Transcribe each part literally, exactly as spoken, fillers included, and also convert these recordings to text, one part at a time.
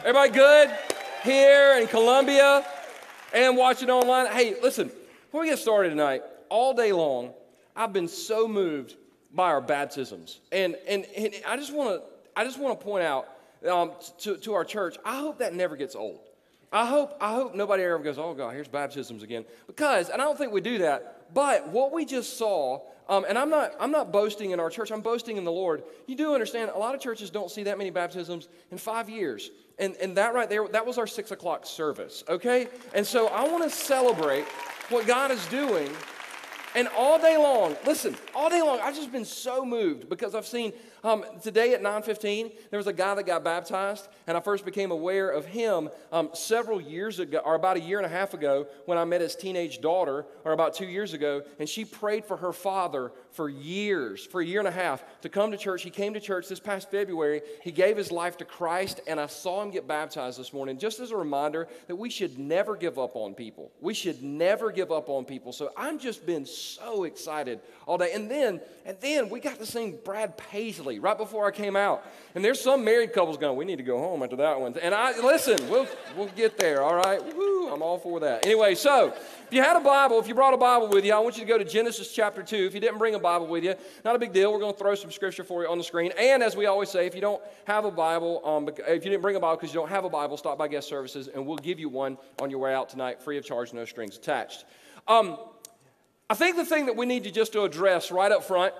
Everybody good here in Columbia and watching online? Hey, listen, before we get started tonight, all day long, I've been so moved by our baptisms. And, and, and I just want to I just want to point out um, to, to our church, I hope that never gets old. I hope I hope nobody ever goes, oh, God, here's baptisms again. Because, and I don't think we do that, but what we just saw, um, and I'm not I'm not boasting in our church, I'm boasting in the Lord. You do understand, a lot of churches don't see that many baptisms in five years. And, and that right there, that was our six o'clock service, okay? And so I want to celebrate what God is doing. And all day long, listen, all day long, I've just been so moved because I've seen um, today at nine fifteen, there was a guy that got baptized, and I first became aware of him um, several years ago, or about a year and a half ago, when I met his teenage daughter, or about two years ago, and she prayed for her father for years, for a year and a half, to come to church. He came to church this past February. He gave his life to Christ, and I saw him get baptized this morning, just as a reminder that we should never give up on people. We should never give up on people. So I've just been so excited all day. And then, and then we got to sing Brad Paisley right before I came out. And there's some married couples going, we need to go home after that one. And I, listen, we'll we'll get there, all right? Woo, I'm all for that. Anyway, so if you had a Bible, if you brought a Bible with you, I want you to go to Genesis chapter two. If you didn't bring a Bible with you, not a big deal. We're going to throw some scripture for you on the screen. And as we always say, if you don't have a Bible, um, if you didn't bring a Bible because you don't have a Bible, stop by guest services, and we'll give you one on your way out tonight, free of charge, no strings attached. Um, I think the thing that we need to just to address right up front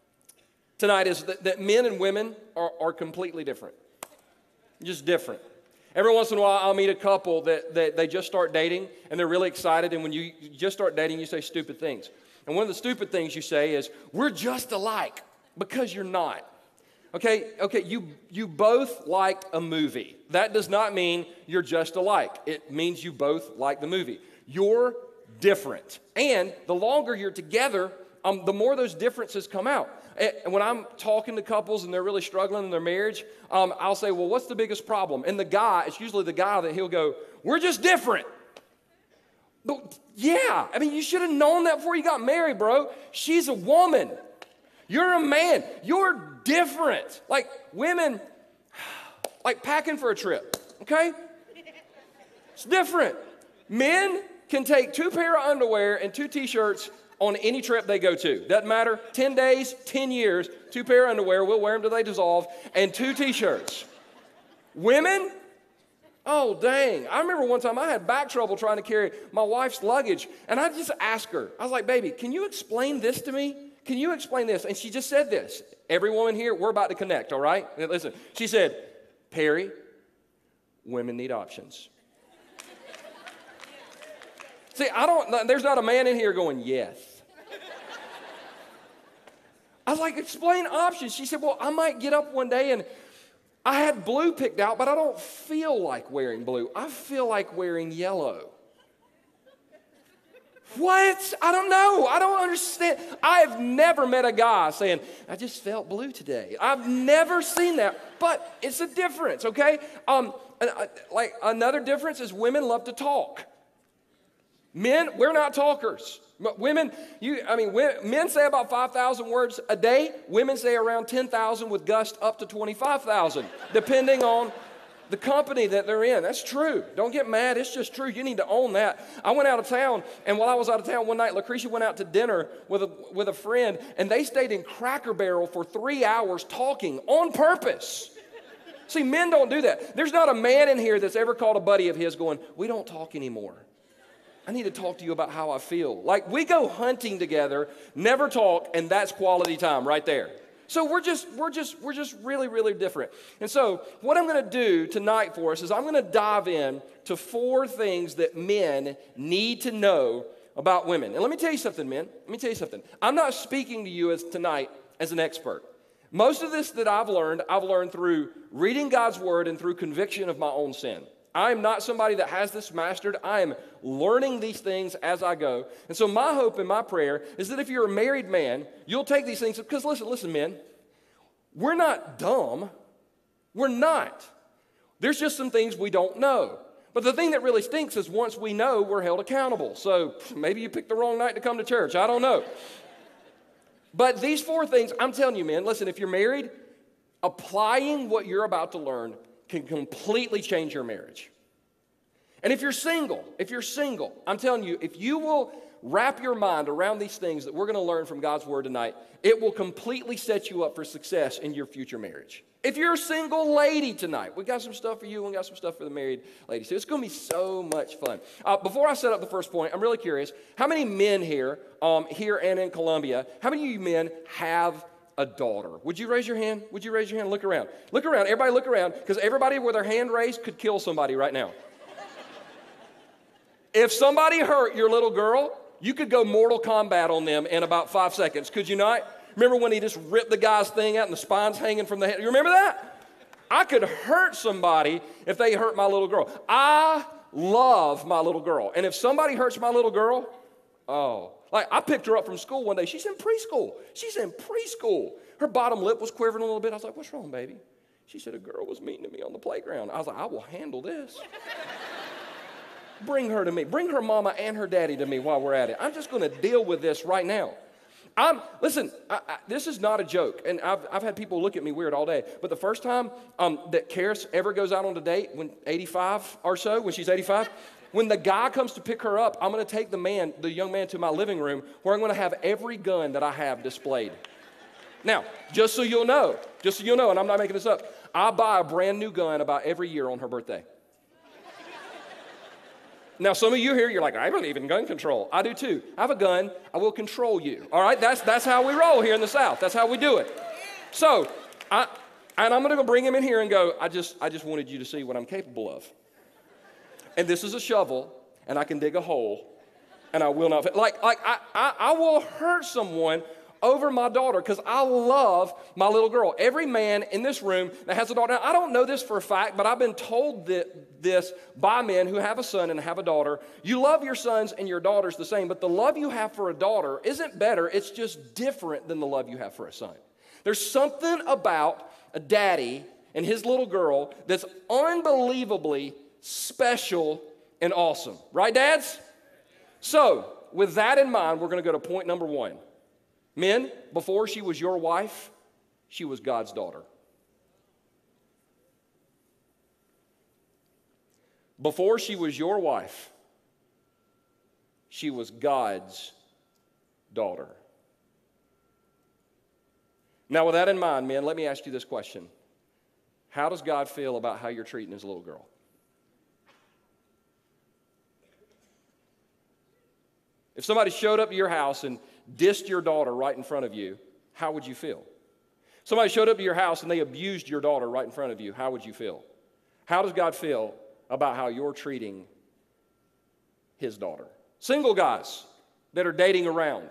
tonight is that, that men and women are, are completely different. Just different. Every once in a while, I'll meet a couple that, that they just start dating, and they're really excited, and when you just start dating, you say stupid things. And one of the stupid things you say is, we're just alike, because you're not. Okay, okay, you, you both like a movie. That does not mean you're just alike. It means you both like the movie. You're different. And the longer you're together, um, the more those differences come out. And when I'm talking to couples and they're really struggling in their marriage, um, I'll say, well, what's the biggest problem? And the guy, it's usually the guy that he'll go, we're just different. But yeah, I mean, you should have known that before you got married, bro. She's a woman. You're a man. You're different. Like women, like packing for a trip, okay? It's different. Men can take two pair of underwear and two t-shirts on any trip they go to. Doesn't matter. ten days, ten years, two pair of underwear. We'll wear them till they dissolve, and two t-shirts. Women, oh, dang. I remember one time I had back trouble trying to carry my wife's luggage, and I just asked her. I was like, baby, can you explain this to me? Can you explain this? And she just said this. Every woman here, we're about to connect, all right? Listen, she said, Perry, women need options. See, I don't, there's not a man in here going, yes. I was like, explain options. She said, well, I might get up one day and I had blue picked out, but I don't feel like wearing blue. I feel like wearing yellow. What? I don't know. I don't understand. I have never met a guy saying, I just felt blue today. I've never seen that, but it's a difference, okay? Um, like another difference is women love to talk. Men, we're not talkers. But women, you, I mean, men say about five thousand words a day. Women say around ten thousand with gust up to twenty-five thousand, depending on the company that they're in. That's true. Don't get mad. It's just true. You need to own that. I went out of town, and while I was out of town one night, Lucretia went out to dinner with a, with a friend, and they stayed in Cracker Barrel for three hours talking on purpose. See, men don't do that. There's not a man in here that's ever called a buddy of his going, we don't talk anymore. I need to talk to you about how I feel. Like, we go hunting together, never talk, and that's quality time right there. So we're just, we're just, we're just really, really different. And so what I'm going to do tonight for us is I'm going to dive in to four things that men need to know about women. And let me tell you something, men. Let me tell you something. I'm not speaking to you as tonight as an expert. Most of this that I've learned, I've learned through reading God's word and through conviction of my own sin. I am not somebody that has this mastered. I am learning these things as I go. And so my hope and my prayer is that if you're a married man, you'll take these things. Because listen, listen, men, we're not dumb. We're not. There's just some things we don't know. But the thing that really stinks is once we know, we're held accountable. So maybe you picked the wrong night to come to church. I don't know. But these four things, I'm telling you, men, listen, if you're married, applying what you're about to learn can completely change your marriage. And if you're single, if you're single, I'm telling you, if you will wrap your mind around these things that we're going to learn from God's Word tonight, it will completely set you up for success in your future marriage. If you're a single lady tonight, we got some stuff for you and we got some stuff for the married ladies. So it's going to be so much fun. Uh, before I set up the first point, I'm really curious, how many men here, um, here and in Columbia, how many of you men have a daughter? Would you raise your hand? Would you raise your hand? Look around. Look around. Everybody look around, because everybody with their hand raised could kill somebody right now. If somebody hurt your little girl, you could go Mortal Kombat on them in about five seconds. Could you not? Remember when he just ripped the guy's thing out and the spine's hanging from the head? You remember that? I could hurt somebody if they hurt my little girl. I love my little girl. And if somebody hurts my little girl, oh. Like, I picked her up from school one day. She's in preschool. She's in preschool. Her bottom lip was quivering a little bit. I was like, what's wrong, baby? She said, a girl was mean to me on the playground. I was like, I will handle this. Bring her to me. Bring her mama and her daddy to me while we're at it. I'm just going to deal with this right now. I'm, listen, I, I, this is not a joke, and I've, I've had people look at me weird all day, but the first time um, that Karis ever goes out on a date, when eighty-five or so, when she's eighty-five, when the guy comes to pick her up, I'm going to take the man, the young man, to my living room where I'm going to have every gun that I have displayed. Now, just so you'll know, just so you'll know, and I'm not making this up, I buy a brand new gun about every year on her birthday. Now, some of you here, you're like, I believe in gun control. I do too. I have a gun. I will control you. All right? That's, that's how we roll here in the South. That's how we do it. So, I, and I'm going to go bring him in here and go, I just, I just wanted you to see what I'm capable of. And this is a shovel, and I can dig a hole, and I will not, like, like I, I, I will hurt someone over my daughter because I love my little girl. Every man in this room that has a daughter, now, I don't know this for a fact, but I've been told that this by men who have a son and have a daughter. You love your sons and your daughters the same, but the love you have for a daughter isn't better. It's just different than the love you have for a son. There's something about a daddy and his little girl that's unbelievably special and awesome. Right, dads? So, with that in mind, we're going to go to point number one. Men, before she was your wife, she was God's daughter. Before she was your wife, she was God's daughter. Now, with that in mind, men, let me ask you this question. How does God feel about how you're treating his little girl? If somebody showed up to your house and dissed your daughter right in front of you, how would you feel? Somebody showed up to your house and they abused your daughter right in front of you, how would you feel? How does God feel about how you're treating his daughter? Single guys that are dating around,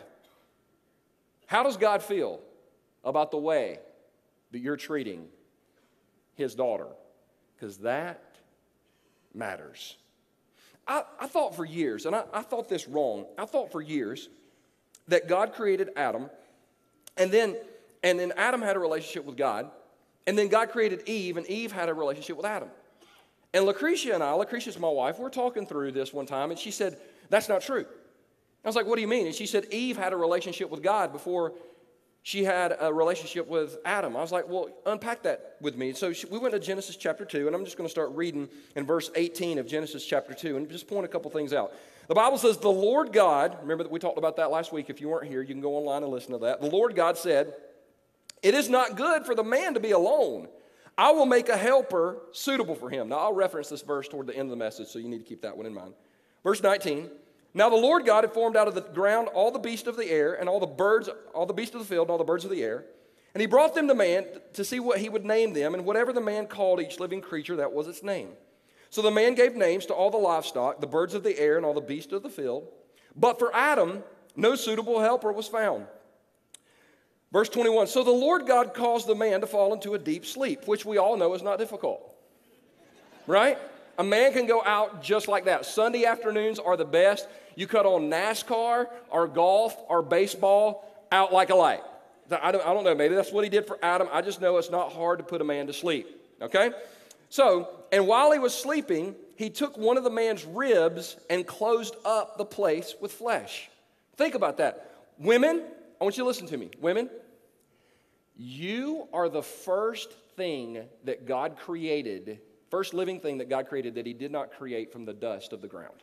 how does God feel about the way that you're treating his daughter? Because that matters. I, I thought for years, and I, I thought this wrong, I thought for years that God created Adam, and then, and then Adam had a relationship with God, and then God created Eve, and Eve had a relationship with Adam. And Lucretia and I, Lucretia's my wife, we're talking through this one time, and she said, that's not true. I was like, what do you mean? And she said, Eve had a relationship with God before she had a relationship with Adam. I was like, well, unpack that with me. So she, we went to Genesis chapter two, and I'm just going to start reading in verse eighteen of Genesis chapter two, and just point a couple things out. The Bible says, the Lord God, remember that we talked about that last week. If you weren't here, you can go online and listen to that. The Lord God said, it is not good for the man to be alone. I will make a helper suitable for him. Now, I'll reference this verse toward the end of the message, so you need to keep that one in mind. Verse nineteen, now the Lord God had formed out of the ground all the beasts of the air and all the birds, all the beasts of the field and all the birds of the air. And he brought them to man to see what he would name them, and whatever the man called each living creature, that was its name. So the man gave names to all the livestock, the birds of the air, and all the beasts of the field. But for Adam, no suitable helper was found. Verse twenty-one, so the Lord God caused the man to fall into a deep sleep, which we all know is not difficult. Right? A man can go out just like that. Sunday afternoons are the best. You cut on NASCAR or golf or baseball out like a light. I don't, I don't know, maybe that's what he did for Adam. I just know it's not hard to put a man to sleep. Okay? So, and while he was sleeping, he took one of the man's ribs and closed up the place with flesh. Think about that. Women, I want you to listen to me. Women, you are the first thing that God created first living thing that God created that he did not create from the dust of the ground.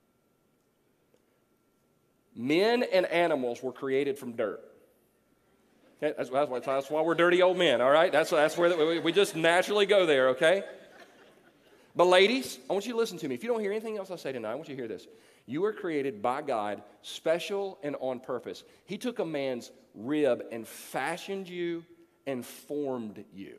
Men and animals were created from dirt. Okay? That's, that's, why, that's why we're dirty old men, all right? That's, that's where we, we just naturally go there, okay? But ladies, I want you to listen to me. If you don't hear anything else I say tonight, I want you to hear this. You were created by God, special and on purpose. He took a man's rib and fashioned you and formed you.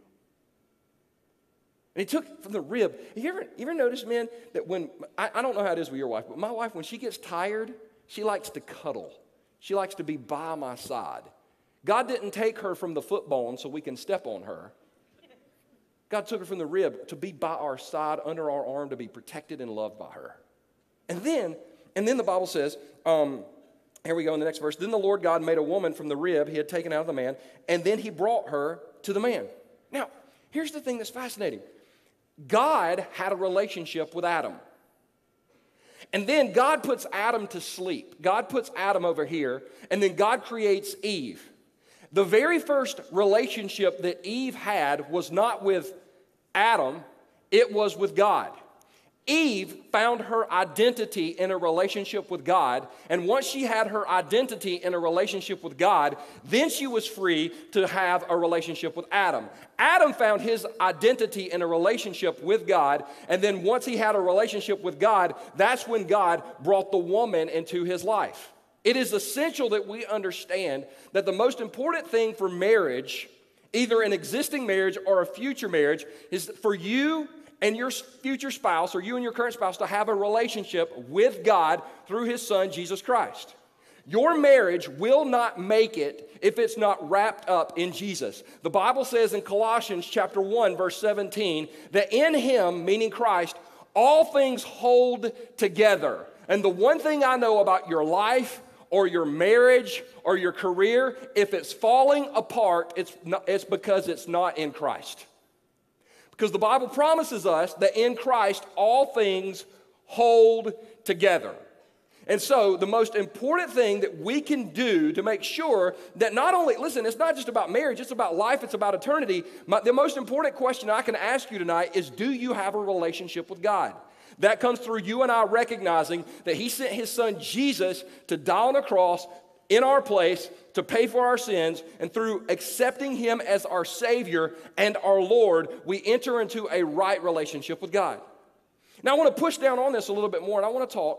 And he took from the rib. You ever, you ever notice, men, that when, I, I don't know how it is with your wife, but my wife, when she gets tired, she likes to cuddle. She likes to be by my side. God didn't take her from the foot bone so we can step on her. God took her from the rib to be by our side, under our arm, to be protected and loved by her. And then, and then the Bible says, um, here we go in the next verse, then the Lord God made a woman from the rib he had taken out of the man, and then he brought her to the man. Now, here's the thing that's fascinating. God had a relationship with Adam. And then God puts Adam to sleep. God puts Adam over here, and then God creates Eve. The very first relationship that Eve had was not with Adam, it was with God. Eve found her identity in a relationship with God, and once she had her identity in a relationship with God, then she was free to have a relationship with Adam. Adam found his identity in a relationship with God, and then once he had a relationship with God, that's when God brought the woman into his life. It is essential that we understand that the most important thing for marriage, either an existing marriage or a future marriage, is for you and your future spouse, or you and your current spouse, to have a relationship with God through his son, Jesus Christ. Your marriage will not make it if it's not wrapped up in Jesus. The Bible says in Colossians chapter one, verse seventeen, that in him, meaning Christ, all things hold together. And the one thing I know about your life or your marriage or your career, if it's falling apart, it's, not, it's because it's not in Christ. Because the Bible promises us that in Christ all things hold together. And so the most important thing that we can do to make sure that not only, listen, it's not just about marriage, it's about life, it's about eternity. My, the most important question I can ask you tonight is, do you have a relationship with God? That comes through you and I recognizing that he sent his son Jesus to die on the cross in our place to pay for our sins, and through accepting him as our Savior and our Lord, we enter into a right relationship with God. Now I want to push down on this a little bit more, and I want to talk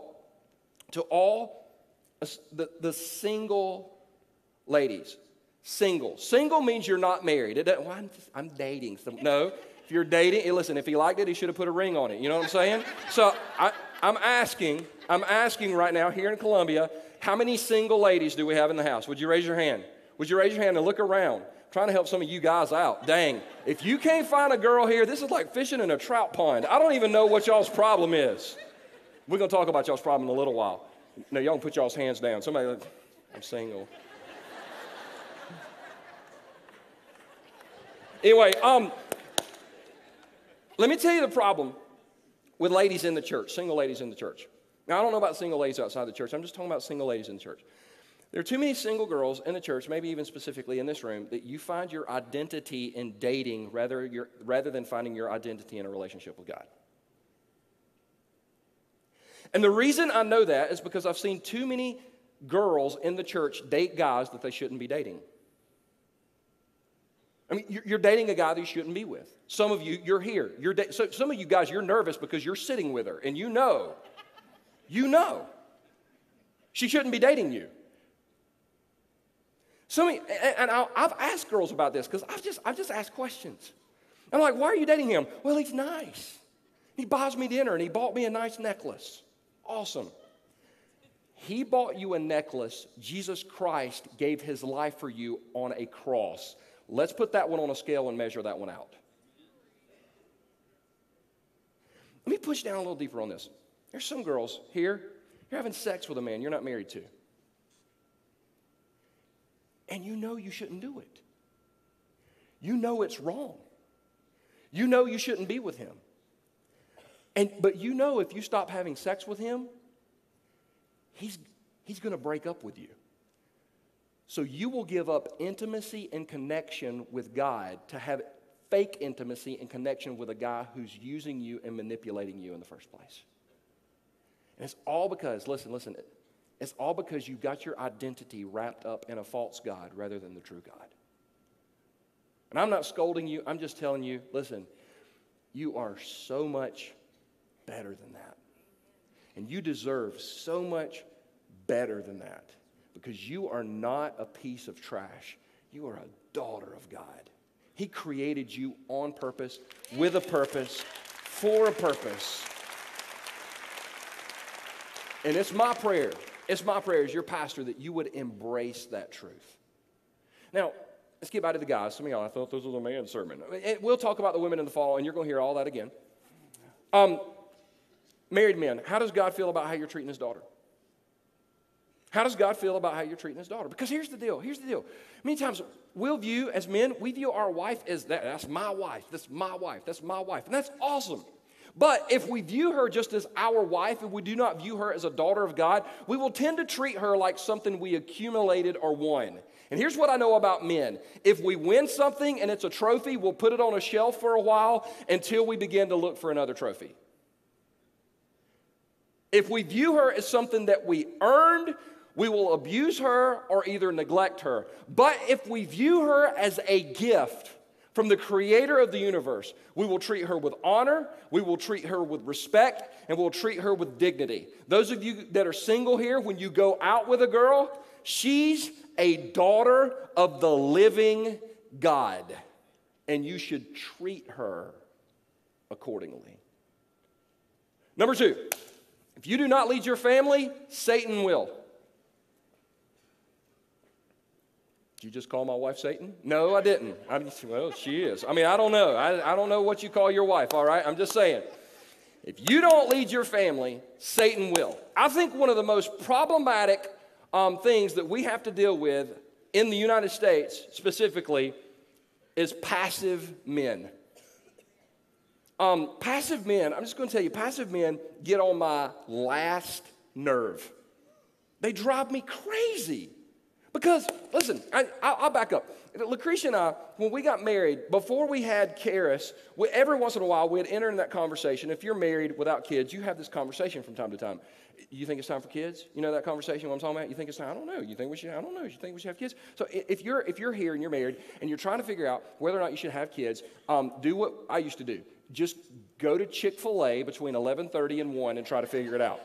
to all the, the single ladies. Single. Single means you're not married. It doesn't, well, I'm, just, I'm dating. Some, no, if you're dating, hey, listen, if he liked it, he should have put a ring on it. You know what I'm saying? So I, I'm asking, I'm asking right now here in Columbia, how many single ladies do we have in the house? Would you raise your hand? Would you raise your hand and look around? I'm trying to help some of you guys out. Dang. If you can't find a girl here, this is like fishing in a trout pond. I don't even know what y'all's problem is. We're going to talk about y'all's problem in a little while. No, y'all can put y'all's hands down. Somebody, I'm single. Anyway, um, let me tell you the problem with ladies in the church, single ladies in the church. Now, I don't know about single ladies outside the church. I'm just talking about single ladies in the church. There are too many single girls in the church, maybe even specifically in this room, that you find your identity in dating rather, your, rather than finding your identity in a relationship with God. And the reason I know that is because I've seen too many girls in the church date guys that they shouldn't be dating. I mean, you're dating a guy that you shouldn't be with. Some of you, you're here. You're da- so some of you guys, you're nervous because you're sitting with her, and you know, you know, she shouldn't be dating you. Some, and, and I'll, I've asked girls about this because I've just, I've just asked questions. I'm like, why are you dating him? Well, he's nice. He buys me dinner, and he bought me a nice necklace. Awesome. He bought you a necklace. Jesus Christ gave his life for you on a cross. Let's put that one on a scale and measure that one out. Let me push down a little deeper on this. There's some girls here, you're having sex with a man you're not married to. And you know you shouldn't do it. You know it's wrong. You know you shouldn't be with him. And, but you know if you stop having sex with him, he's, he's going to break up with you. So you will give up intimacy and connection with God to have fake intimacy and connection with a guy who's using you and manipulating you in the first place. And it's all because, listen, listen, it's all because you got your identity wrapped up in a false God rather than the true God. And I'm not scolding you, I'm just telling you, listen, you are so much better than that. And you deserve so much better than that because you are not a piece of trash. You are a daughter of God. He created you on purpose, with a purpose, for a purpose. And it's my prayer, it's my prayer as your pastor that you would embrace that truth. Now, let's get back to the guys. Some of y'all, I thought this was a man's sermon. We'll talk about the women in the fall, and you're going to hear all that again. Um, married men, how does God feel about how you're treating his daughter? How does God feel about how you're treating his daughter? Because here's the deal. Here's the deal. Many times we'll view, as men, we view our wife as that. That's my wife. That's my wife. That's my wife. And that's awesome. But if we view her just as our wife and we do not view her as a daughter of God, we will tend to treat her like something we accumulated or won. And here's what I know about men. If we win something and it's a trophy, we'll put it on a shelf for a while until we begin to look for another trophy. If we view her as something that we earned, we will abuse her or either neglect her. But if we view her as a gift from the creator of the universe, we will treat her with honor, we will treat her with respect, and we'll treat her with dignity. Those of you that are single here, when you go out with a girl, she's a daughter of the living God, and you should treat her accordingly. Number two, if you do not lead your family, Satan will. Did you just call my wife Satan? No, I didn't. I just, well, she is. I mean, I don't know. I, I don't know what you call your wife, all right? I'm just saying. If you don't lead your family, Satan will. I think one of the most problematic um, things that we have to deal with in the United States specifically is passive men. Um, passive men, I'm just going to tell you, passive men get on my last nerve. They drive me crazy. Because, listen, I, I'll back up. Lucretia and I, when we got married, before we had Karis, we, every once in a while we'd enter in that conversation. If you're married without kids, you have this conversation from time to time. You think it's time for kids? You know that conversation, what I'm talking about? You think it's time? I don't know. You think we should? I don't know. You think we should have kids? So if you're if you're here and you're married and you're trying to figure out whether or not you should have kids, um, do what I used to do. Just go to Chick-fil-A between eleven thirty and one and try to figure it out.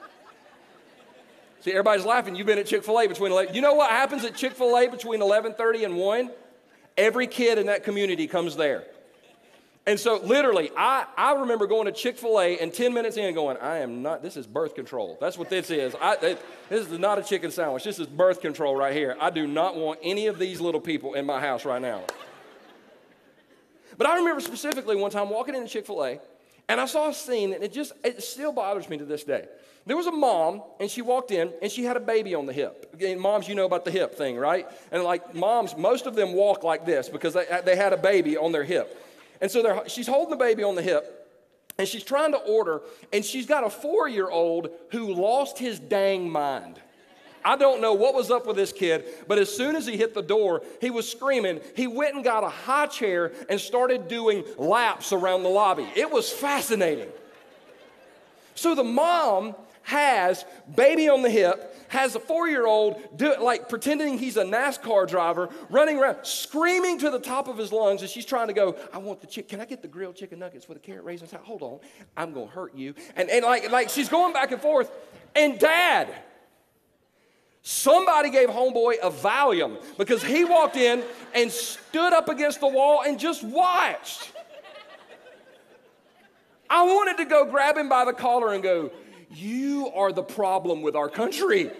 See, everybody's laughing. You've been at Chick-fil-A between eleven. You know what happens at Chick-fil-A between eleven thirty and one? Every kid in that community comes there. And so literally, I, I remember going to Chick-fil-A and ten minutes in going, I am not, this is birth control. That's what this is. I, it, this is not a chicken sandwich. This is birth control right here. I do not want any of these little people in my house right now. But I remember specifically one time walking into Chick-fil-A, and I saw a scene, and it just, it still bothers me to this day. There was a mom, and she walked in, and she had a baby on the hip. And moms, you know about the hip thing, right? And like moms, most of them walk like this because they, they had a baby on their hip. And so she's holding the baby on the hip, and she's trying to order, and she's got a four-year-old who lost his dang mind. I don't know what was up with this kid, but as soon as he hit the door, he was screaming. He went and got a high chair and started doing laps around the lobby. It was fascinating. So the mom has baby on the hip, has a four-year-old do, like pretending he's a NASCAR driver, running around, screaming to the top of his lungs as she's trying to go, I want the chicken. Can I get the grilled chicken nuggets with the carrot raisins? Hold on, I'm going to hurt you. And, and like, like she's going back and forth. And Dad, somebody gave homeboy a Valium because he walked in and stood up against the wall and just watched. I wanted to go grab him by the collar and go, you are the problem with our country.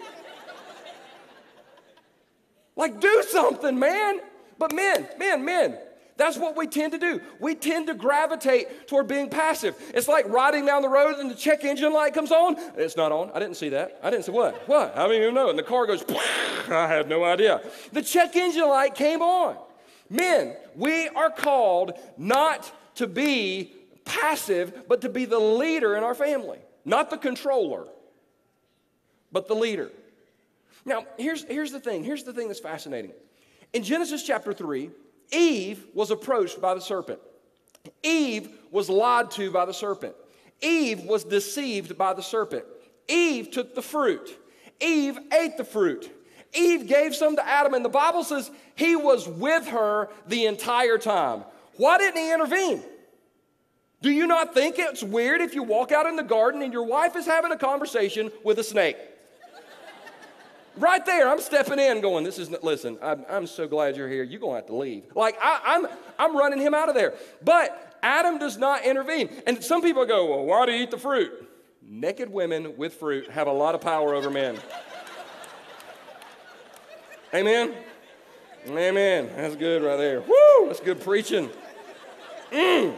Like, do something, man. But men, men, men, that's what we tend to do. We tend to gravitate toward being passive. It's like riding down the road and the check engine light comes on. It's not on. I didn't see that. I didn't see what? What? I don't even know. And the car goes, I have no idea. The check engine light came on. Men, we are called not to be passive, but to be the leader in our family. Not the controller, but the leader. Now, here's, here's the thing. Here's the thing that's fascinating. In Genesis chapter three, Eve was approached by the serpent. Eve was lied to by the serpent. Eve was deceived by the serpent. Eve took the fruit. Eve ate the fruit. Eve gave some to Adam, and the Bible says he was with her the entire time. Why didn't he intervene? Do you not think it's weird if you walk out in the garden and your wife is having a conversation with a snake? Right there, I'm stepping in going, this is, listen, I'm, I'm so glad you're here. You're going to have to leave. Like, I, I'm, I'm running him out of there. But Adam does not intervene. And some people go, well, why do you eat the fruit? Naked women with fruit have a lot of power over men. Amen? Amen. That's good right there. Woo! That's good preaching. Mm.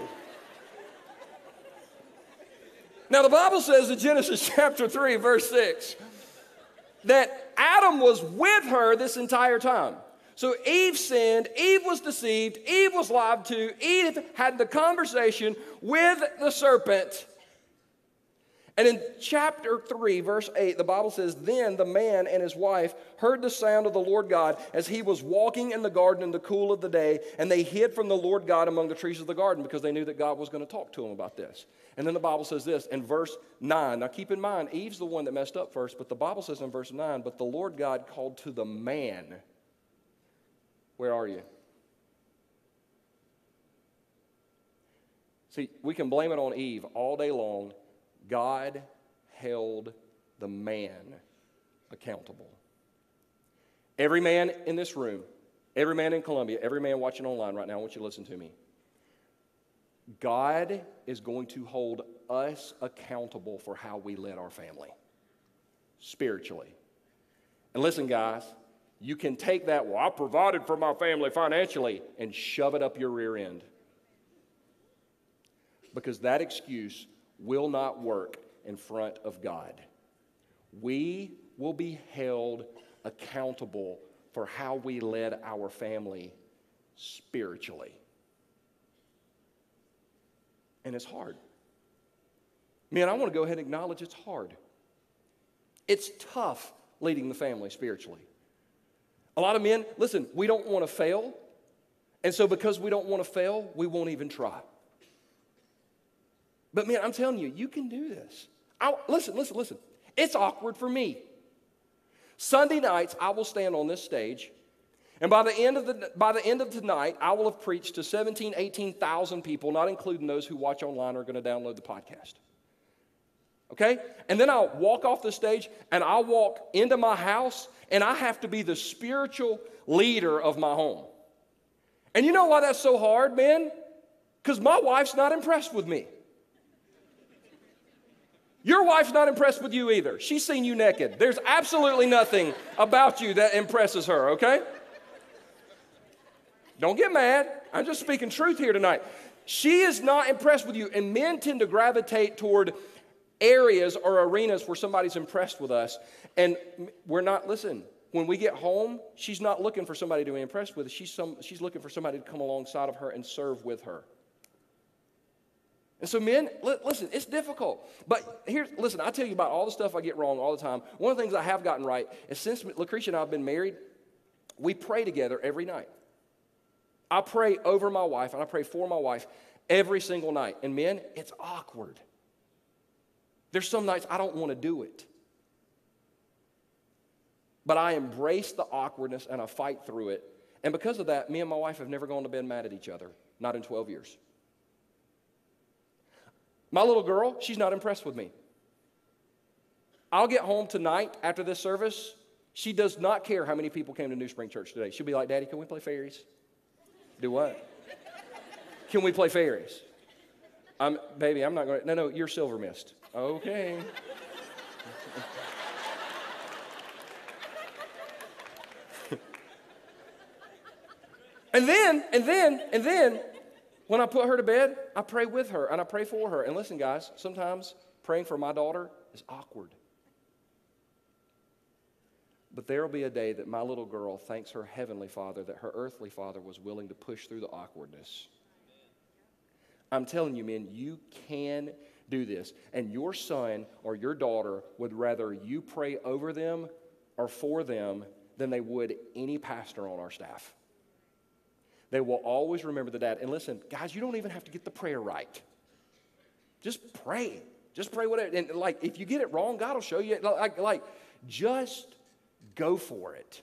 Now, the Bible says in Genesis chapter three, verse six, that Adam was with her this entire time. So Eve sinned, Eve was deceived, Eve was lied to, Eve had the conversation with the serpent. And in chapter three, verse eight, the Bible says, then the man and his wife heard the sound of the Lord God as he was walking in the garden in the cool of the day, and they hid from the Lord God among the trees of the garden because they knew that God was going to talk to them about this. And then the Bible says this in verse nine. Now keep in mind, Eve's the one that messed up first, but the Bible says in verse nine, but the Lord God called to the man, where are you? See, we can blame it on Eve all day long. God held the man accountable. Every man in this room, every man in Columbia, every man watching online right now, I want you to listen to me. God is going to hold us accountable for how we led our family, spiritually. And listen, guys, you can take that, well, I provided for my family financially, and shove it up your rear end. Because that excuse will not work in front of God. We will be held accountable for how we led our family spiritually. And it's hard. Man, I want to go ahead and acknowledge it's hard. It's tough leading the family spiritually. A lot of men, listen, we don't want to fail. And so because we don't want to fail, we won't even try. But man, I'm telling you, you can do this. I, listen, listen, listen. It's awkward for me. Sunday nights, I will stand on this stage, and by the end of the by the end of tonight, I will have preached to seventeen, eighteen thousand people, not including those who watch online or are going to download the podcast. Okay? And then I'll walk off the stage, and I'll walk into my house, and I have to be the spiritual leader of my home. And you know why that's so hard, man? Because my wife's not impressed with me. Your wife's not impressed with you either. She's seen you naked. There's absolutely nothing about you that impresses her, okay? Don't get mad. I'm just speaking truth here tonight. She is not impressed with you, and men tend to gravitate toward areas or arenas where somebody's impressed with us, and we're not, listen, when we get home, she's not looking for somebody to be impressed with. She's, some, she's looking for somebody to come alongside of her and serve with her. And so men, li- listen, it's difficult. But here's, listen, I tell you about all the stuff I get wrong all the time. One of the things I have gotten right is since Lucretia and I have been married, we pray together every night. I pray over my wife and I pray for my wife every single night. And men, it's awkward. There's some nights I don't want to do it. But I embrace the awkwardness and I fight through it. And because of that, me and my wife have never gone to bed mad at each other. Not in twelve years. My little girl, she's not impressed with me. I'll get home tonight after this service. She does not care how many people came to NewSpring Church today. She'll be like, Daddy, can we play fairies? Do what? Can we play fairies? I'm, baby, I'm not going to. No, no, you're Silver Mist. Okay. and then, and then, and then, when I put her to bed, I pray with her and I pray for her. And listen, guys, sometimes praying for my daughter is awkward. But there will be a day that my little girl thanks her heavenly father that her earthly father was willing to push through the awkwardness. I'm telling you, men, you can do this. And your son or your daughter would rather you pray over them or for them than they would any pastor on our staff. They will always remember the dad. And listen, guys, you don't even have to get the prayer right. Just pray. Just pray whatever. And like, if you get it wrong, God will show you. Like, like just go for it.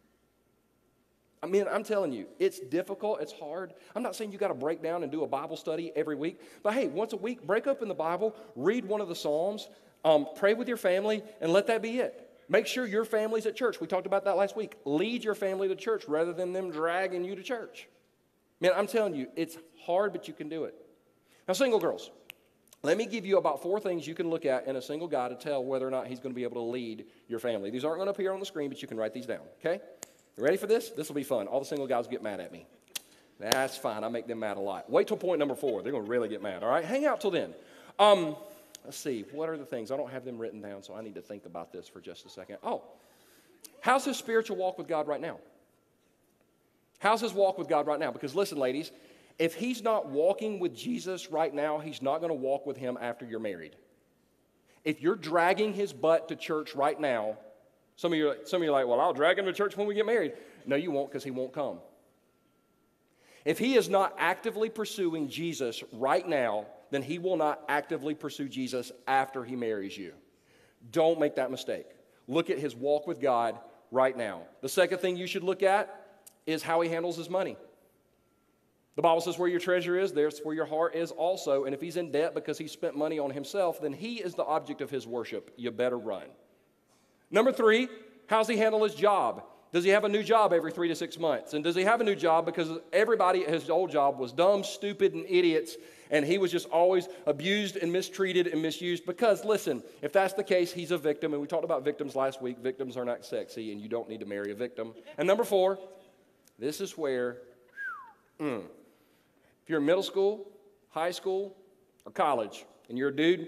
I mean, I'm telling you, it's difficult, it's hard. I'm not saying you got to break down and do a Bible study every week, but hey, once a week, break open the Bible, read one of the Psalms, um, pray with your family, and let that be it. Make sure your family's at church. We talked about that last week. Lead your family to church rather than them dragging you to church. Man, I'm telling you, it's hard, but you can do it. Now, single girls, let me give you about four things you can look at in a single guy to tell whether or not he's going to be able to lead your family. These aren't going to appear on the screen, but you can write these down, okay? You ready for this? This will be fun. All the single guys get mad at me. That's fine. I make them mad a lot. Wait till point number four. They're going to really get mad, all right? Hang out till then. Um, let's see. What are the things? I don't have them written down, so I need to think about this for just a second. Oh, how's his spiritual walk with God right now? How's his walk with God right now? Because listen, ladies, if he's not walking with Jesus right now, he's not going to walk with him after you're married. If you're dragging his butt to church right now, Some of you, some of you are like, well, I'll drag him to church when we get married. No, you won't, because he won't come. If he is not actively pursuing Jesus right now, then he will not actively pursue Jesus after he marries you. Don't make that mistake. Look at his walk with God right now. The second thing you should look at is how he handles his money. The Bible says where your treasure is, there's where your heart is also. And if he's in debt because he spent money on himself, then he is the object of his worship. You better run. Number three, how's he handle his job? Does he have a new job every three to six months? And does he have a new job because everybody at his old job was dumb, stupid, and idiots, and he was just always abused and mistreated and misused? Because, listen, if that's the case, he's a victim, and we talked about victims last week. Victims are not sexy, and you don't need to marry a victim. And number four, this is where, mm, if you're in middle school, high school, or college, and you're a dude,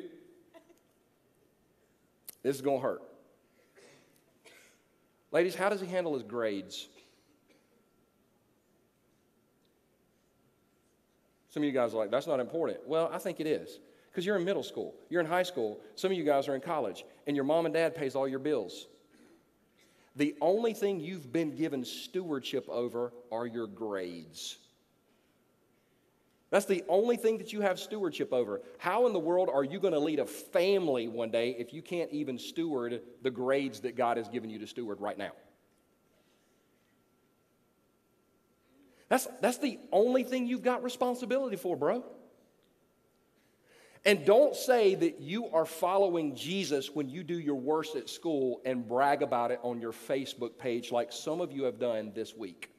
this is going to hurt. Ladies, how does he handle his grades? Some of you guys are like, that's not important. Well, I think it is, because you're in middle school. You're in high school. Some of you guys are in college, and your mom and dad pays all your bills. The only thing you've been given stewardship over are your grades. That's the only thing that you have stewardship over. How in the world are you going to lead a family one day if you can't even steward the grades that God has given you to steward right now? That's, that's the only thing you've got responsibility for, bro. And don't say that you are following Jesus when you do your worst at school and brag about it on your Facebook page like some of you have done this week.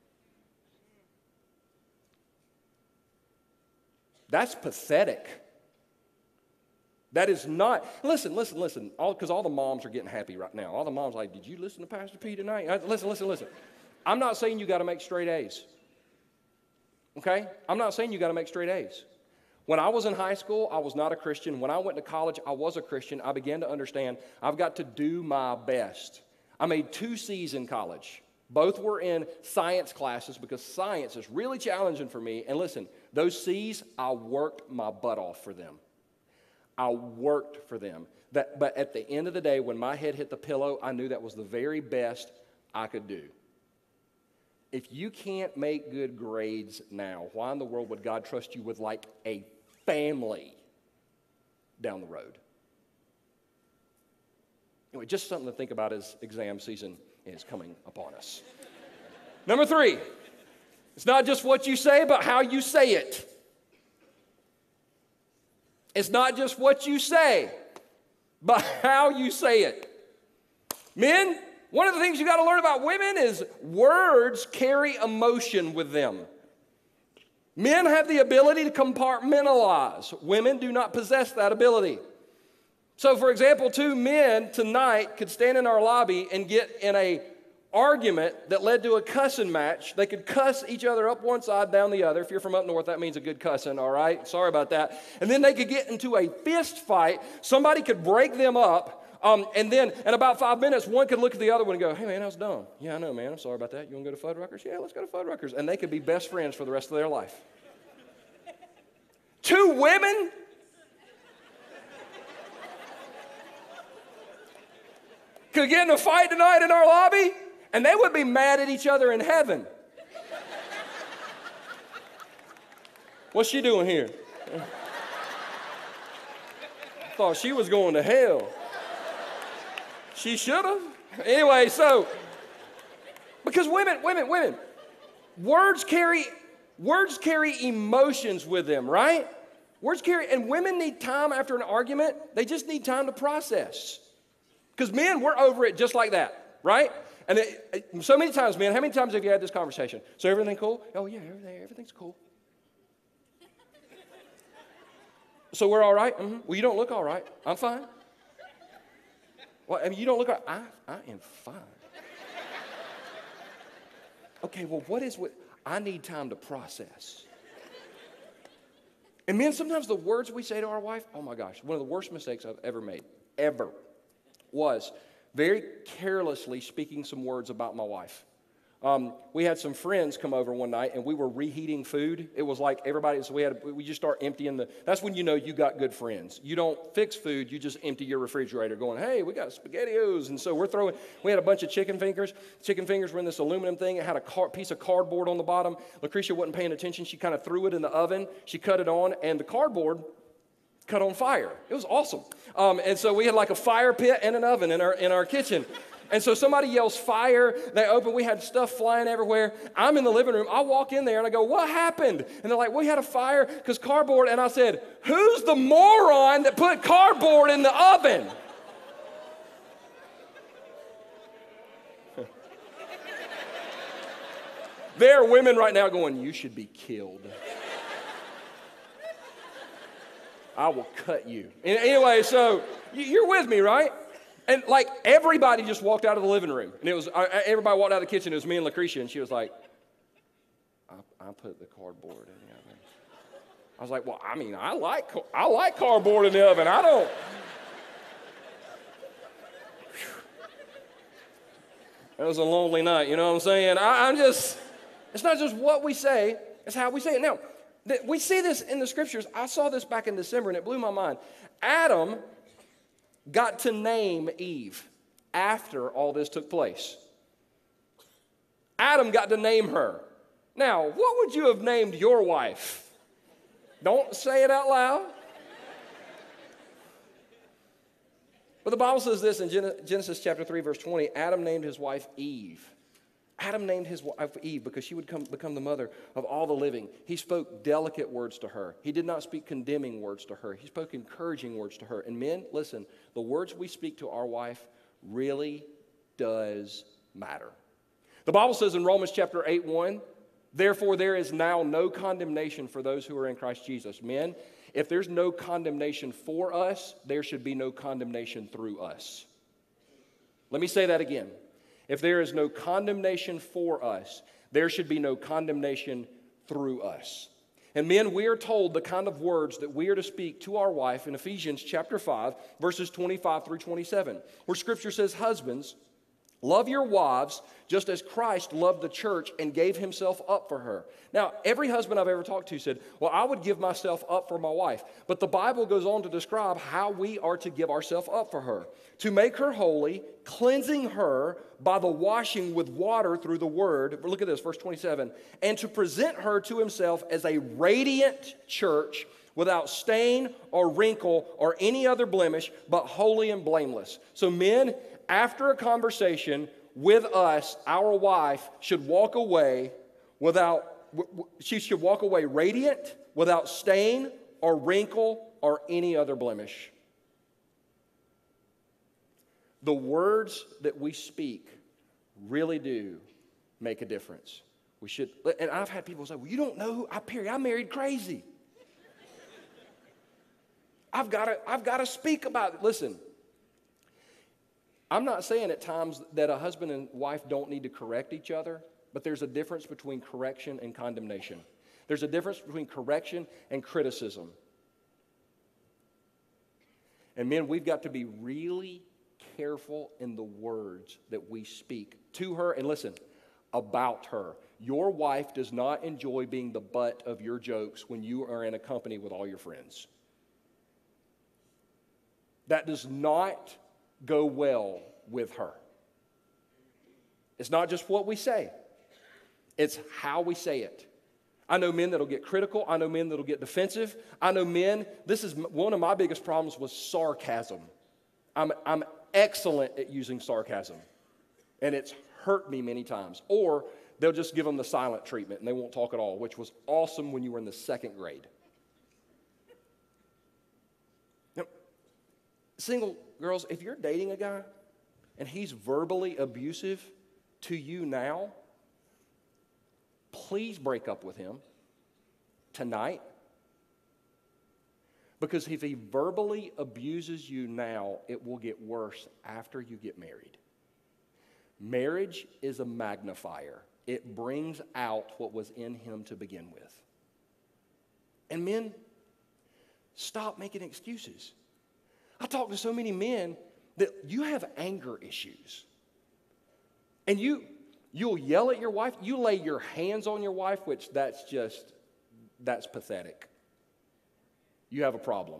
That's pathetic. That is not, listen, listen, listen, because all, all the moms are getting happy right now. All the moms are like, did you listen to Pastor P tonight? I, listen, listen, listen. I'm not saying you got to make straight A's. Okay? I'm not saying you got to make straight A's. When I was in high school, I was not a Christian. When I went to college, I was a Christian. I began to understand I've got to do my best. I made two C's in college. Both were in science classes because science is really challenging for me. And listen, those C's, I worked my butt off for them. I worked for them. That, but at the end of the day, when my head hit the pillow, I knew that was the very best I could do. If you can't make good grades now, why in the world would God trust you with like a family down the road? Anyway, just something to think about as exam season is coming upon us. Number three, it's not just what you say, but how you say it. It's not just what you say, but how you say it. Men, one of the things you got to learn about women is words carry emotion with them. Men have the ability to compartmentalize. Women do not possess that ability. So, for example, two men tonight could stand in our lobby and get in a argument that led to a cussing match. They could cuss each other up one side, down the other. If you're from up north, that means a good cussing, all right? Sorry about that. And then they could get into a fist fight. Somebody could break them up. Um, and then in about five minutes, one could look at the other one and go, hey, man, that was dumb. Yeah, I know, man. I'm sorry about that. You want to go to Fuddruckers? Yeah, let's go to Fuddruckers. And they could be best friends for the rest of their life. Two women could get in a fight tonight in our lobby, and they would be mad at each other in heaven. What's she doing here? Thought she was going to hell. She should have. Anyway, so, because women, women, women, words carry, words carry emotions with them, right? Words carry, and women need time after an argument. They just need time to process. Because men, we're over it just like that, right? And it, so many times, men, how many times have you had this conversation? So everything cool? Oh yeah, everything, everything's cool. So we're all right? Mm-hmm. Well, you don't look all right. I'm fine. Well, I mean, you don't look all right. I, I am fine. Okay, well, what is what? I need time to process. And men, sometimes the words we say to our wife, oh my gosh, one of the worst mistakes I've ever made, ever, was very carelessly speaking some words about my wife. Um, we had some friends come over one night, and we were reheating food. It was like everybody, so we had, we just start emptying the, that's when you know you got good friends. You don't fix food, you just empty your refrigerator going, hey, we got SpaghettiOs. And so we're throwing, we had a bunch of chicken fingers. Chicken fingers were in this aluminum thing. It had a car, piece of cardboard on the bottom. Lucretia wasn't paying attention. She kind of threw it in the oven. She cut it on, and the cardboard cut on fire. It was awesome. Um, and so we had like a fire pit and an oven in our, in our kitchen. And so somebody yells fire, they open, we had stuff flying everywhere. I'm in the living room, I walk in there and I go, what happened? And they're like, we had a fire because cardboard. And I said, who's the moron that put cardboard in the oven? There are women right now going, you should be killed. I will cut you. Anyway, so you're with me, right? And like everybody just walked out of the living room. And it was, everybody walked out of the kitchen. It was me and Lucretia. And she was like, I, I put the cardboard in the oven. I was like, well, I mean, I like, I like cardboard in the oven. I don't. That was a lonely night. You know what I'm saying? I, I'm just, it's not just what we say. It's how we say it. Now, th- we see this in the scriptures. I saw this back in December and it blew my mind. Adam got to name Eve after all this took place. Adam got to name her. Now, what would you have named your wife? Don't say it out loud. But the Bible says this in Genesis chapter three, verse twenty, Adam named his wife Eve. Adam named his wife Eve because she would come, become the mother of all the living. He spoke delicate words to her. He did not speak condemning words to her. He spoke encouraging words to her. And men, listen, the words we speak to our wife really does matter. The Bible says in Romans chapter eight, one, therefore there is now no condemnation for those who are in Christ Jesus. Men, if there's no condemnation for us, there should be no condemnation through us. Let me say that again. If there is no condemnation for us, there should be no condemnation through us. And men, we are told the kind of words that we are to speak to our wife in Ephesians chapter five, verses twenty-five through twenty-seven, where Scripture says, husbands, love your wives just as Christ loved the church and gave himself up for her. Now, every husband I've ever talked to said, well, I would give myself up for my wife. But the Bible goes on to describe how we are to give ourselves up for her. To make her holy, cleansing her by the washing with water through the word. Look at this, verse twenty-seven. And to present her to himself as a radiant church without stain or wrinkle or any other blemish, but holy and blameless. So men, after a conversation with us, our wife should walk away without, she should walk away radiant, without stain or wrinkle or any other blemish. The words that we speak really do make a difference. We should, and I've had people say, well, you don't know who, I, period, I married crazy. I've got to, I've got to speak about it. Listen, I'm not saying at times that a husband and wife don't need to correct each other, but there's a difference between correction and condemnation. There's a difference between correction and criticism. And men, we've got to be really careful in the words that we speak to her. And listen, about her. Your wife does not enjoy being the butt of your jokes when you are in a company with all your friends. That does not go well with her. It's not just what we say. It's how we say it. I know men that'll get critical. I know men that'll get defensive. I know men, this is one of my biggest problems was sarcasm. I'm, I'm excellent at using sarcasm, and it's hurt me many times. Or they'll just give them the silent treatment, and they won't talk at all, which was awesome when you were in the second grade. Now, single girls, if you're dating a guy and he's verbally abusive to you now, please break up with him tonight. Because if he verbally abuses you now, it will get worse after you get married. Marriage is a magnifier. It brings out what was in him to begin with. And men, stop making excuses. I talk to so many men that you have anger issues. And you, you'll yell at your wife. You lay your hands on your wife, which that's just, that's pathetic. You have a problem.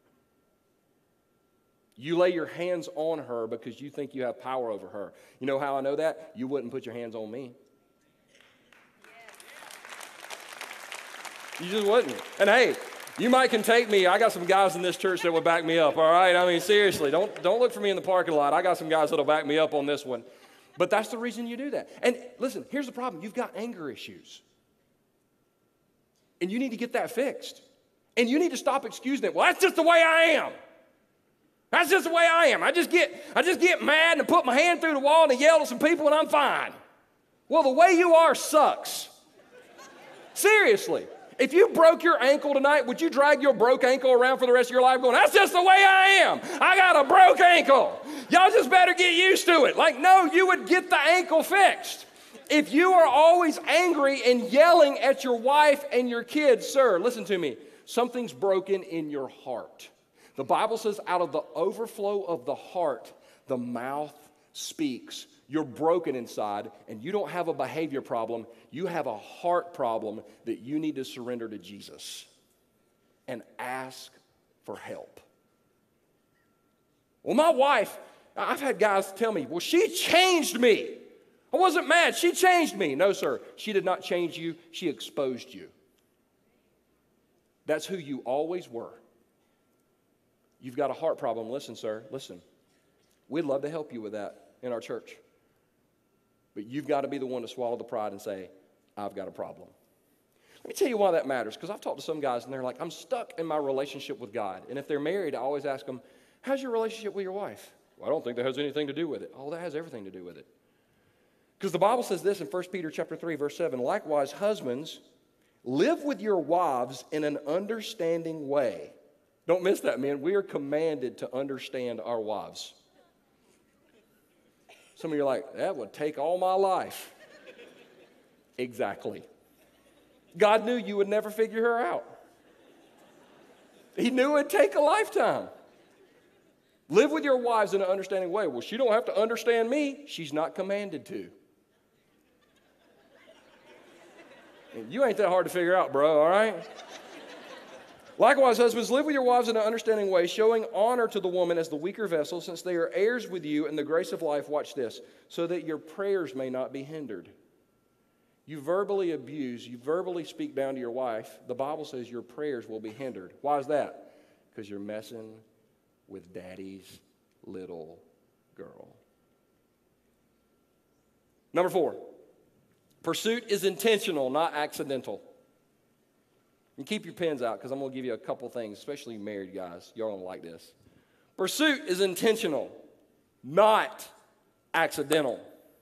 You lay your hands on her because you think you have power over her. You know how I know that? You wouldn't put your hands on me. You just wouldn't. And hey, you might can take me. I got some guys in this church that would back me up, all right? I mean, seriously, don't, don't look for me in the parking lot. I got some guys that will back me up on this one. But that's the reason you do that. And listen, here's the problem. You've got anger issues. And you need to get that fixed. And you need to stop excusing it. Well, that's just the way I am. That's just the way I am. I just get, I just get mad and put my hand through the wall and yell at some people and I'm fine. Well, the way you are sucks. Seriously. If you broke your ankle tonight, would you drag your broke ankle around for the rest of your life going, that's just the way I am. I got a broke ankle. Y'all just better get used to it. Like, no, you would get the ankle fixed. If you are always angry and yelling at your wife and your kids, sir, listen to me. Something's broken in your heart. The Bible says out of the overflow of the heart, the mouth speaks. You're broken inside, and you don't have a behavior problem. You have a heart problem that you need to surrender to Jesus and ask for help. Well, my wife, I've had guys tell me, well, she changed me. I wasn't mad. She changed me. No, sir. She did not change you. She exposed you. That's who you always were. You've got a heart problem. Listen, sir. Listen. We'd love to help you with that in our church. But you've got to be the one to swallow the pride and say, I've got a problem. Let me tell you why that matters, because I've talked to some guys, and they're like, I'm stuck in my relationship with God. And if they're married, I always ask them, how's your relationship with your wife? Well, I don't think that has anything to do with it. Oh, that has everything to do with it. Because the Bible says this in First Peter chapter three, verse seven, likewise, husbands, live with your wives in an understanding way. Don't miss that, man. We are commanded to understand our wives. Some of you are like, that would take all my life. Exactly. God knew you would never figure her out. He knew it would take a lifetime. Live with your wives in an understanding way. Well, she don't have to understand me. She's not commanded to. You ain't that hard to figure out, bro, all right? Likewise, husbands, live with your wives in an understanding way, showing honor to the woman as the weaker vessel, since they are heirs with you in the grace of life, watch this, so that your prayers may not be hindered. You verbally abuse, you verbally speak down to your wife, the Bible says your prayers will be hindered. Why is that? Because you're messing with daddy's little girl. Number four, pursuit is intentional, not accidental. And keep your pens out because I'm going to give you a couple things, especially married guys. Y'all going to like this. Pursuit is intentional, not accidental.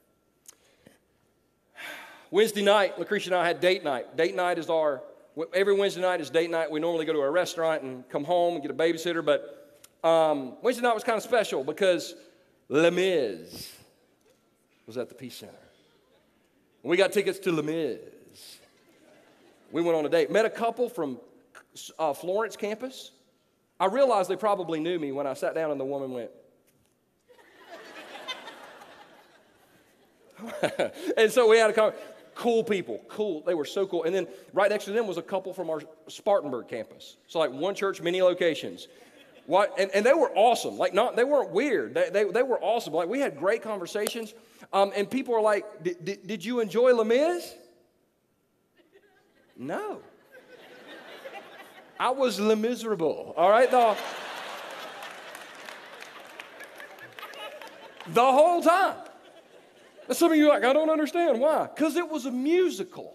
Wednesday night, Lucretia and I had date night. Date night is our, every Wednesday night is date night. We normally go to a restaurant and come home and get a babysitter. But um, Wednesday night was kind of special because Les Mis was at the Peace Center. And we got tickets to Les Mis. We went on a date. Met a couple from uh, Florence campus. I realized they probably knew me when I sat down and the woman went. And so we had a conversation. Cool people, cool. They were so cool. And then right next to them was a couple from our Spartanburg campus. So like one church, many locations. What? And, and they were awesome. Like not, they weren't weird. They, they, they were awesome. Like we had great conversations. Um, and people were like, did you enjoy Les Mis? No. I was le miserable, all right? The, the whole time. And some of you are like, I don't understand. Why? Because it was a musical.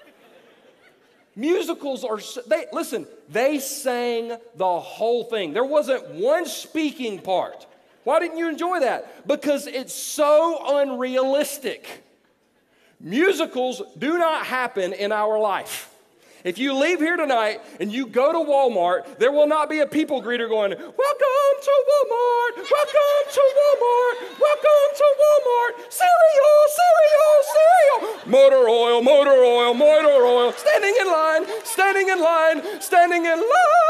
Musicals are, they listen, they sang the whole thing. There wasn't one speaking part. Why didn't you enjoy that? Because it's so unrealistic. Musicals do not happen in our life. If you leave here tonight and you go to Walmart, there will not be a people greeter going, welcome to Walmart, welcome to Walmart, welcome to Walmart, cereal, cereal, cereal, motor oil, motor oil, motor oil, standing in line, standing in line, standing in line.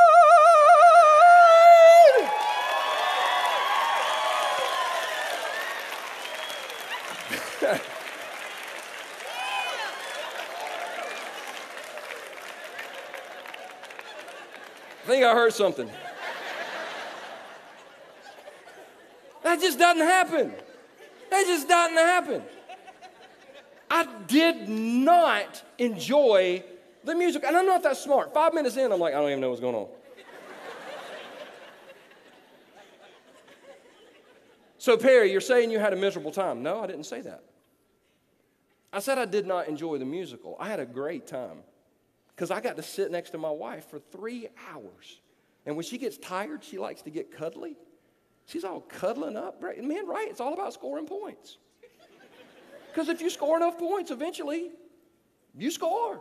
I think I heard something. That just doesn't happen. That just doesn't happen. I did not enjoy the music, and I'm not that smart. Five minutes in, I'm like, I don't even know what's going on. So, Perry, you're saying you had a miserable time. No, I didn't say that. I said I did not enjoy the musical. I had a great time. Because I got to sit next to my wife for three hours. And when she gets tired, she likes to get cuddly. She's all cuddling up. Right? And man, right, it's all about scoring points. Because if you score enough points, eventually, you score.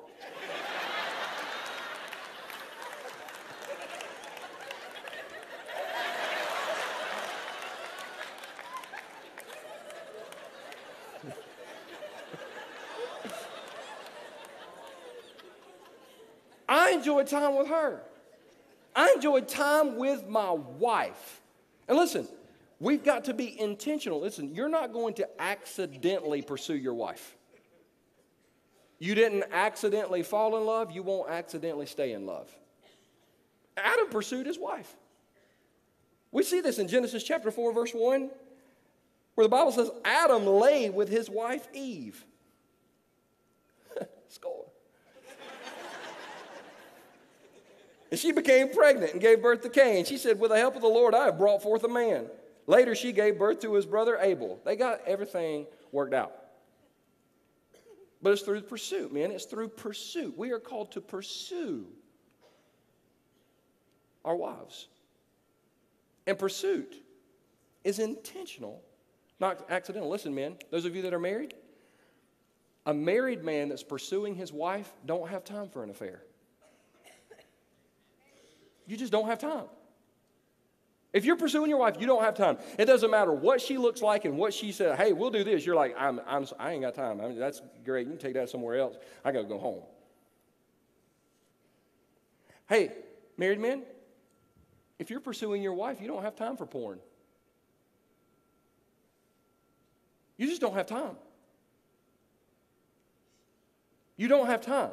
I enjoyed time with her. I enjoyed time with my wife. And listen, we've got to be intentional. Listen, you're not going to accidentally pursue your wife. You didn't accidentally fall in love, you won't accidentally stay in love. Adam pursued his wife. We see this in Genesis chapter four, verse one, where the Bible says Adam lay with his wife Eve. Score. And she became pregnant and gave birth to Cain. She said, with the help of the Lord, I have brought forth a man. Later, she gave birth to his brother Abel. They got everything worked out. But it's through pursuit, man. It's through pursuit. We are called to pursue our wives. And pursuit is intentional, not accidental. Listen, men, those of you that are married, a married man that's pursuing his wife don't have time for an affair. You just don't have time. If you're pursuing your wife, you don't have time. It doesn't matter what she looks like and what she said. Hey, we'll do this. You're like, I'm, I'm, I ain't got time. I mean, that's great. You can take that somewhere else. I got to go home. Hey, married men, if you're pursuing your wife, you don't have time for porn. You just don't have time. You don't have time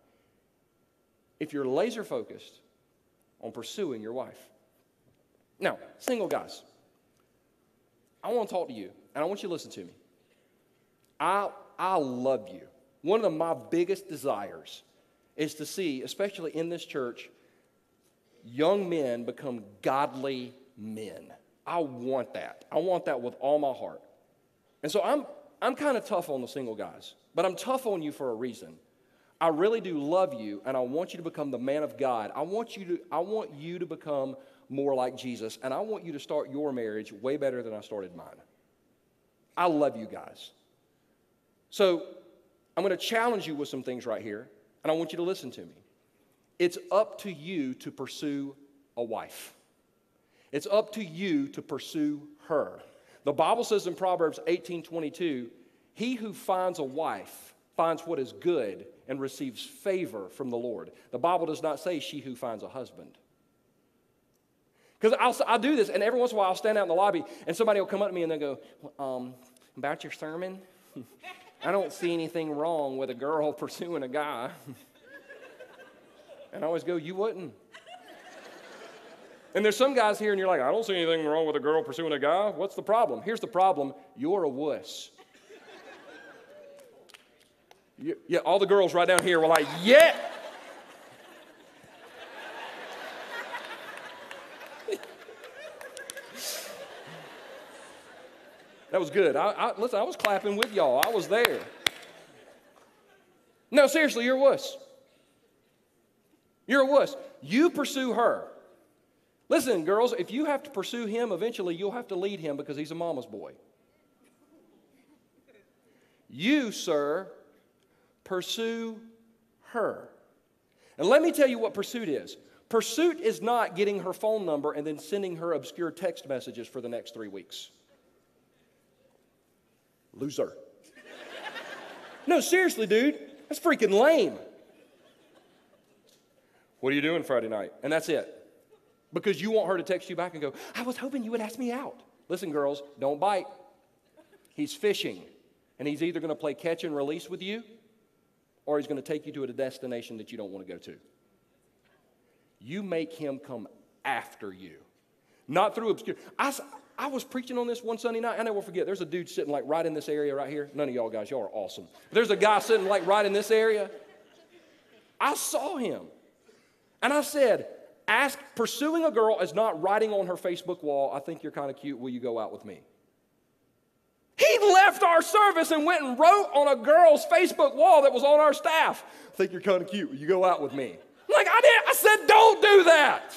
if you're laser focused on pursuing your wife. Now, single guys, I want to talk to you, and I want you to listen to me. I, I love you. One of my biggest desires is to see, especially in this church, young men become godly men. I want that. I want that with all my heart. And so I'm, I'm kind of tough on the single guys, but I'm tough on you for a reason. I really do love you, and I want you to become the man of God. I want you to, I want you to become more like Jesus, and I want you to start your marriage way better than I started mine. I love you guys. So I'm going to challenge you with some things right here, and I want you to listen to me. It's up to you to pursue a wife. It's up to you to pursue her. The Bible says in Proverbs eighteen twenty-two, he who finds a wife finds what is good and receives favor from the Lord. The Bible does not say she who finds a husband. Because I'll, I'll do this, and every once in a while I'll stand out in the lobby, and somebody will come up to me and they'll go, um, about your sermon? I don't see anything wrong with a girl pursuing a guy. And I always go, you wouldn't. And there's some guys here, and you're like, I don't see anything wrong with a girl pursuing a guy. What's the problem? Here's the problem. You're a wuss. You, yeah, all the girls right down here were like, yeah, That was good. I, I, listen, I was clapping with y'all. I was there. No, seriously, you're a wuss. You're a wuss. You pursue her. Listen, girls, if you have to pursue him, eventually you'll have to lead him because he's a mama's boy. You, sir, pursue her. And let me tell you what pursuit is. Pursuit is not getting her phone number and then sending her obscure text messages for the next three weeks. Loser. No, seriously, dude. That's freaking lame. What are you doing Friday night? And that's it. Because you want her to text you back and go, I was hoping you would ask me out. Listen, girls, don't bite. He's fishing. And he's either going to play catch and release with you, or he's going to take you to a destination that you don't want to go to. You make him come after you. Not through obscure. I, I was preaching on this one Sunday night. I never forget. There's a dude sitting like right in this area right here. None of y'all guys, y'all are awesome. There's a guy sitting like right in this area. I saw him. And I said, ask, pursuing a girl is not writing on her Facebook wall, I think you're kind of cute, will you go out with me? He left our service and went and wrote on a girl's Facebook wall that was on our staff, I think you're kind of cute, will you go out with me? I'm like, I did. I said, don't do that.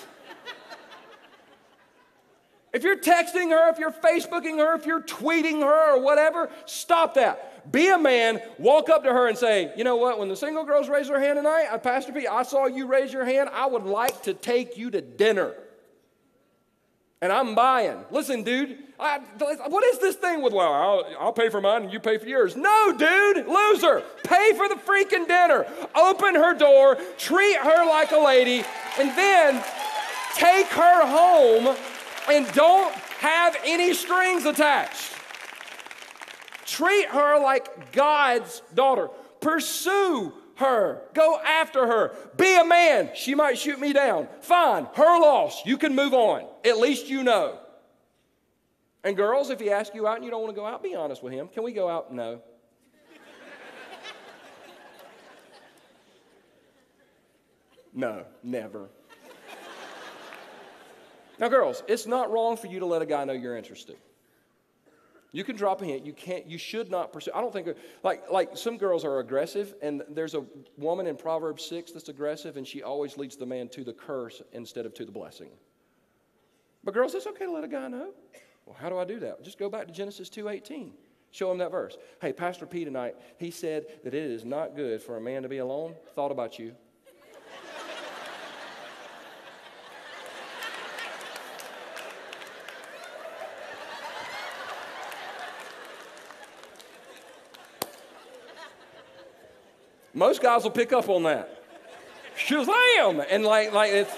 If you're texting her, if you're Facebooking her, if you're tweeting her or whatever, stop that. Be a man, walk up to her and say, you know what, when the single girls raise their hand tonight, I, Pastor P, I saw you raise your hand, I would like to take you to dinner. And I'm buying. Listen, dude, I, what is this thing with, well, I'll, I'll pay for mine and you pay for yours. No, dude, loser. Pay for the freaking dinner. Open her door, treat her like a lady, and then take her home and don't have any strings attached. Treat her like God's daughter. Pursue her. Go after her. Be a man. She might shoot me down. Fine. Her loss. You can move on. At least you know. And girls, if he asks you out and you don't want to go out, be honest with him. Can we go out? No. No, never. Now, girls, it's not wrong for you to let a guy know you're interested. You can drop a hint. You can't. You should not pursue. I don't think like like some girls are aggressive, and there's a woman in Proverbs six that's aggressive, and she always leads the man to the curse instead of to the blessing. But girls, it's okay to let a guy know. Well, how do I do that? Just go back to Genesis two eighteen. Show him that verse. Hey, Pastor P tonight, he said that it is not good for a man to be alone. Thought about you. Most guys will pick up on that. Shazam! And like, like it's,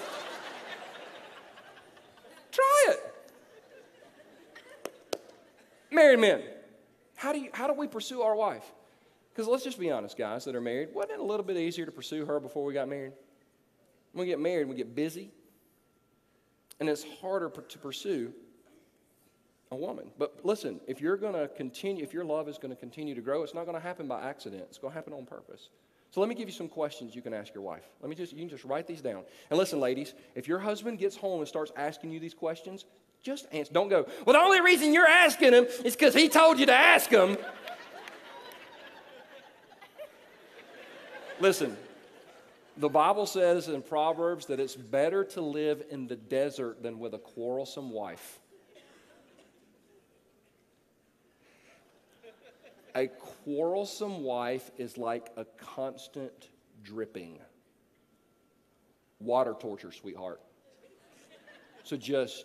try it. Married men, how do you, how do we pursue our wife? Because let's just be honest, guys that are married, wasn't it a little bit easier to pursue her before we got married? When we get married, we get busy, and it's harder to pursue a woman. But listen, if you're going to continue, if your love is going to continue to grow, it's not going to happen by accident. It's going to happen on purpose. So let me give you some questions you can ask your wife. Let me just, you can just write these down. And listen, ladies, if your husband gets home and starts asking you these questions, just answer. Don't go, well, the only reason you're asking him is because he told you to ask him. Listen, the Bible says in Proverbs that it's better to live in the desert than with a quarrelsome wife. A quarrelsome wife is like a constant dripping. Water torture, sweetheart. So just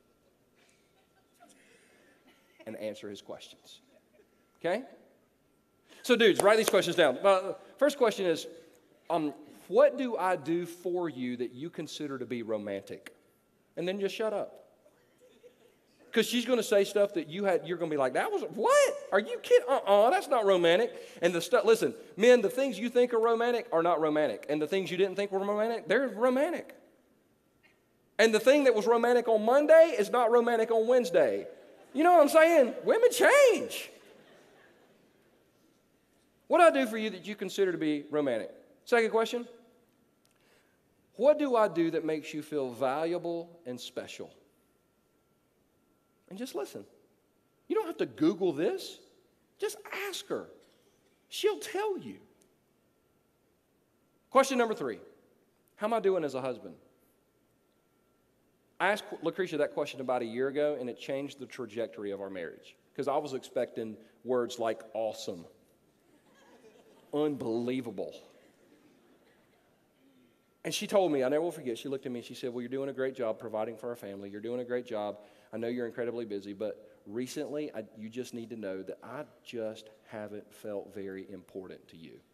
and answer his questions. Okay? So dudes, write these questions down. Uh, first question is, um, what do I do for you that you consider to be romantic? And then just shut up. Because she's going to say stuff that you had, you're going to be like, that was, what? Are you kidding? Uh-uh, that's not romantic. And the stuff, listen, men, the things you think are romantic are not romantic. And the things you didn't think were romantic, they're romantic. And the thing that was romantic on Monday is not romantic on Wednesday. You know what I'm saying? Women change. What do I do for you that you consider to be romantic? Second question, what do I do that makes you feel valuable and special? And just listen. You don't have to Google this. Just ask her. She'll tell you. Question number three. How am I doing as a husband? I asked Lucretia that question about a year ago, and it changed the trajectory of our marriage. Because I was expecting words like awesome, unbelievable. And she told me, I never will forget, she looked at me and she said, well, you're doing a great job providing for our family. You're doing a great job. I know you're incredibly busy, but recently I, you just need to know that I just haven't felt very important to you.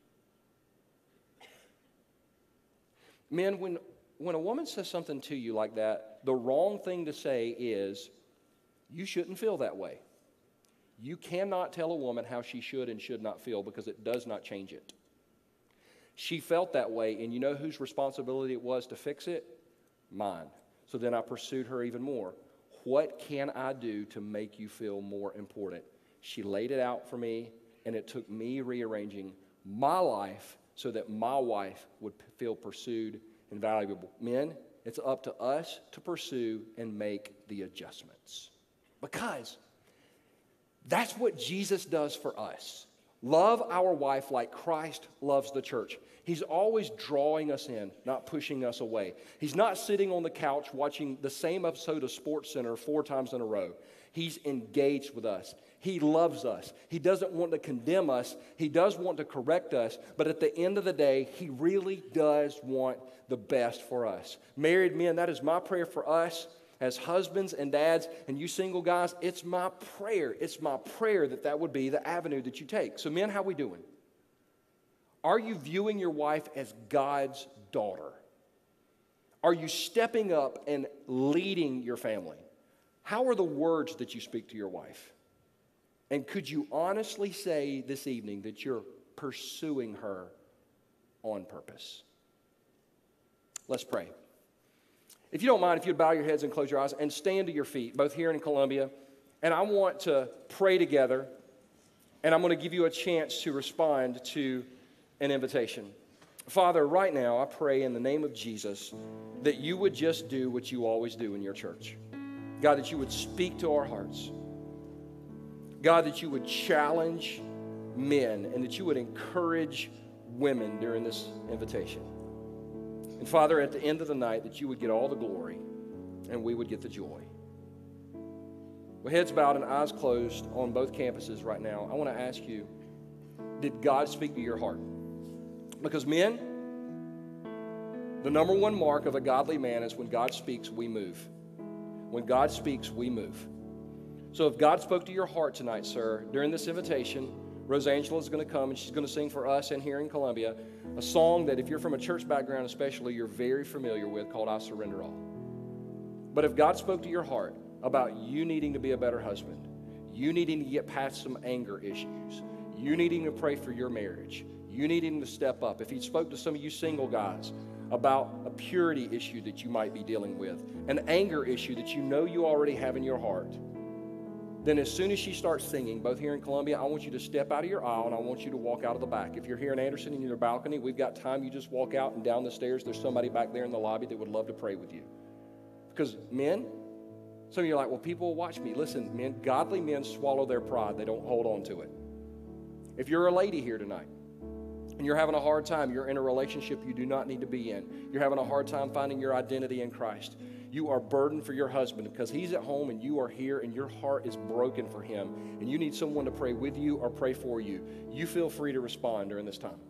Men, when, when a woman says something to you like that, the wrong thing to say is, you shouldn't feel that way. You cannot tell a woman how she should and should not feel because it does not change it. She felt that way, and you know whose responsibility it was to fix it? Mine. So then I pursued her even more. What can I do to make you feel more important? She laid it out for me, and it took me rearranging my life so that my wife would feel pursued and valuable. Men, it's up to us to pursue and make the adjustments. Because that's what Jesus does for us. Love our wife like Christ loves the church. He's always drawing us in, not pushing us away. He's not sitting on the couch watching the same episode of SportsCenter four times in a row. He's engaged with us. He loves us. He doesn't want to condemn us. He does want to correct us. But at the end of the day, he really does want the best for us. Married men, that is my prayer for us as husbands and dads. And you single guys, it's my prayer. It's my prayer that that would be the avenue that you take. So men, how we doing? Are you viewing your wife as God's daughter? Are you stepping up and leading your family? How are the words that you speak to your wife? And could you honestly say this evening that you're pursuing her on purpose? Let's pray. If you don't mind, if you'd bow your heads and close your eyes and stand to your feet, both here and in Columbia. And I want to pray together, and I'm going to give you a chance to respond to an invitation. Father, right now, I pray in the name of Jesus that you would just do what you always do in your church. God, that you would speak to our hearts. God, that you would challenge men and that you would encourage women during this invitation. And Father, at the end of the night, that you would get all the glory and we would get the joy. With heads bowed and eyes closed on both campuses right now, I want to ask you, did God speak to your heart? Because men, the number one mark of a godly man is when God speaks, we move. When God speaks, we move. So if God spoke to your heart tonight, sir, during this invitation, Rosangela is going to come and she's going to sing for us and here in Columbia a song that if you're from a church background especially, you're very familiar with called I Surrender All. But if God spoke to your heart about you needing to be a better husband, you needing to get past some anger issues, you needing to pray for your marriage, you needing to step up, if he spoke to some of you single guys about a purity issue that you might be dealing with, an anger issue that you know you already have in your heart, then as soon as she starts singing, both here in Columbia, I want you to step out of your aisle and I want you to walk out of the back. If you're here in Anderson and you're in the balcony, we've got time. You just walk out and down the stairs. There's somebody back there in the lobby that would love to pray with you. Because men, some of you are like, well, people will watch me. Listen, men, godly men swallow their pride. They don't hold on to it. If you're a lady here tonight, and you're having a hard time, you're in a relationship you do not need to be in, you're having a hard time finding your identity in Christ, you are burdened for your husband because he's at home and you are here and your heart is broken for him, and you need someone to pray with you or pray for you, you feel free to respond during this time.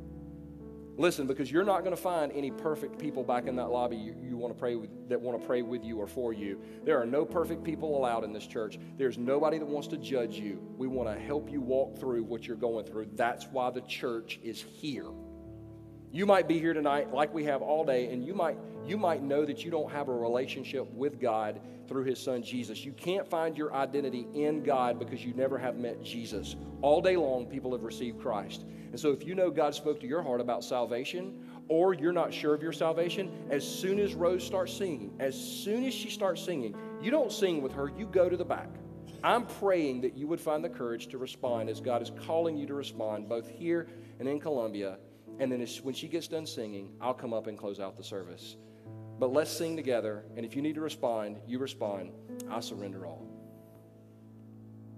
Listen, because you're not going to find any perfect people back in that lobby you, you want to pray with, that want to pray with you or for you. There are no perfect people allowed in this church. There's nobody that wants to judge you. We want to help you walk through what you're going through. That's why the church is here. You might be here tonight like we have all day, and you might you might know that you don't have a relationship with God through his son Jesus. You can't find your identity in God because you never have met Jesus. All day long, people have received Christ. And so if you know God spoke to your heart about salvation, or you're not sure of your salvation, as soon as Rose starts singing, as soon as she starts singing, you don't sing with her, you go to the back. I'm praying that you would find the courage to respond as God is calling you to respond, both here and in Columbia. And then as, when she gets done singing, I'll come up and close out the service. But let's sing together, and if you need to respond, you respond. I surrender all.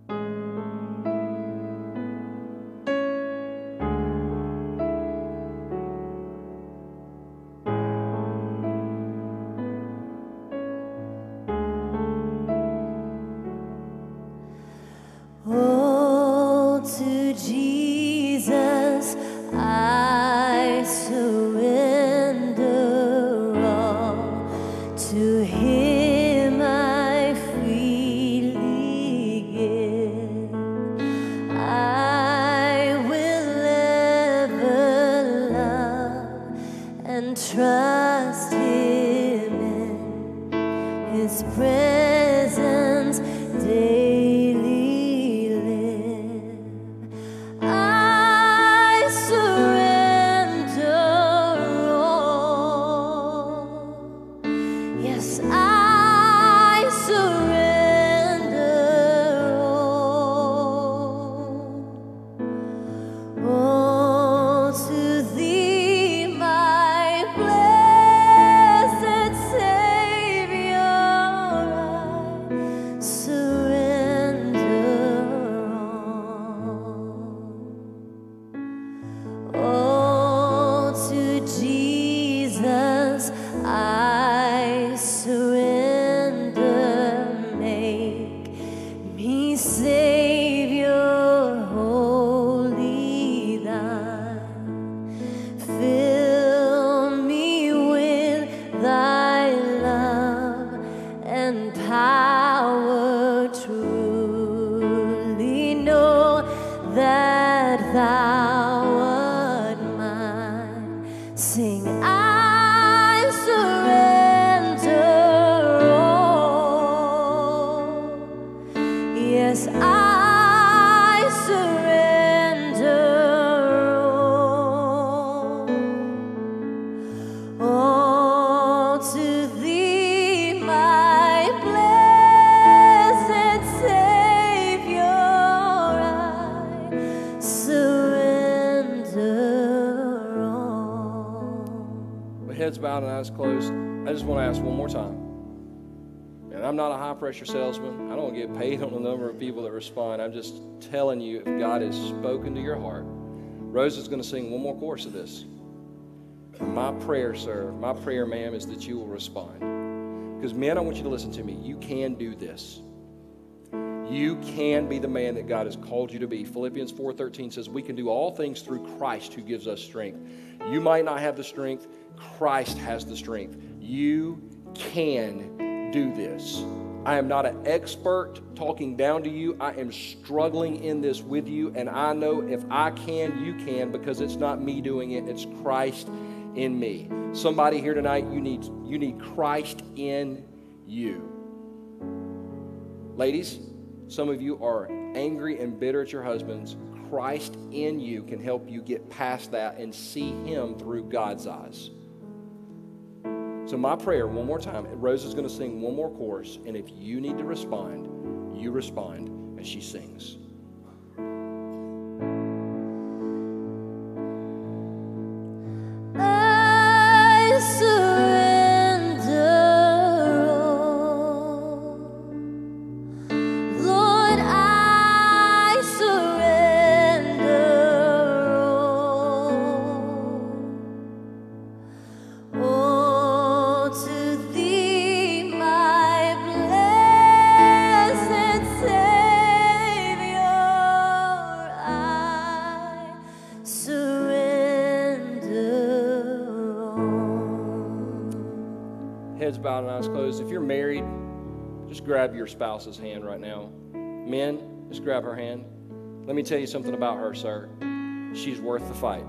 and trust Him in His presence daily live. I surrender all. Yes, I surrender all. All to Thee, my blessed Savior, I surrender all. All to Jesus I surrender. Make me Savior wholly Thine. Fill me with Thy love and power. Truly know that Thou art mine. Sing, I surrender all. Yes, I surrender all. All to Thee, my blessed Savior, I surrender all. With heads bowed and eyes closed, I just want to ask one more time. And I'm not a high-pressure salesman. I don't get paid on the number of people that respond. I'm just telling you, if God has spoken to your heart, Rose is going to sing one more chorus of this. My prayer, sir, my prayer, ma'am, is that you will respond. Because, men, I want you to listen to me. You can do this. You can be the man that God has called you to be. Philippians four thirteen says we can do all things through Christ who gives us strength. You might not have the strength. Christ has the strength. You can do this. I am not an expert talking down to you. I am struggling in this with you, and I know if I can, you can, because it's not me doing it, it's Christ in me. Somebody here tonight, you need, you need Christ in you. Ladies, some of you are angry and bitter at your husbands. Christ in you can help you get past that and see Him through God's eyes. So my prayer, one more time, Rose is going to sing one more chorus, and if you need to respond, you respond as she sings. I surrender all. Lord, I surrender all. All to Thee, my blessed Savior, I surrender all. Heads bowed and eyes closed. If you're married, just grab your spouse's hand right now. Men, just grab her hand. Let me tell you something about her, sir. She's worth the fight.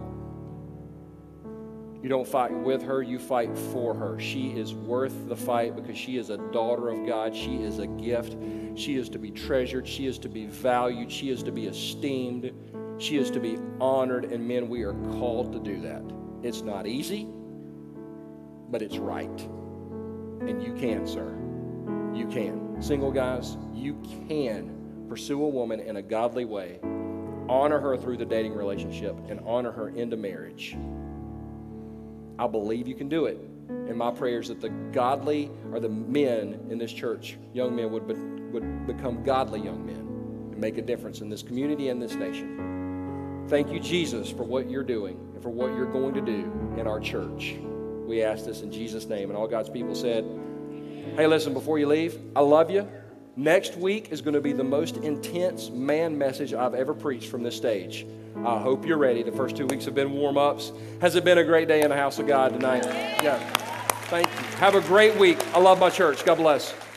You don't fight with her, you fight for her. She is worth the fight because she is a daughter of God. She is a gift. She is to be treasured. She is to be valued. She is to be esteemed. She is to be honored. And men, we are called to do that. It's not easy, but it's right. And you can, sir. You can. Single guys, you can pursue a woman in a godly way, honor her through the dating relationship, and honor her into marriage. I believe you can do it. And my prayer is that the godly, or the men in this church, young men, would, be, would become godly young men and make a difference in this community and this nation. Thank you, Jesus, for what you're doing and for what you're going to do in our church. We ask this in Jesus' name. And all God's people said, hey, listen, before you leave, I love you. Next week is going to be the most intense man message I've ever preached from this stage. I hope you're ready. The first two weeks have been warm-ups. Has it been a great day in the house of God tonight? Yeah. Thank you. Have a great week. I love my church. God bless.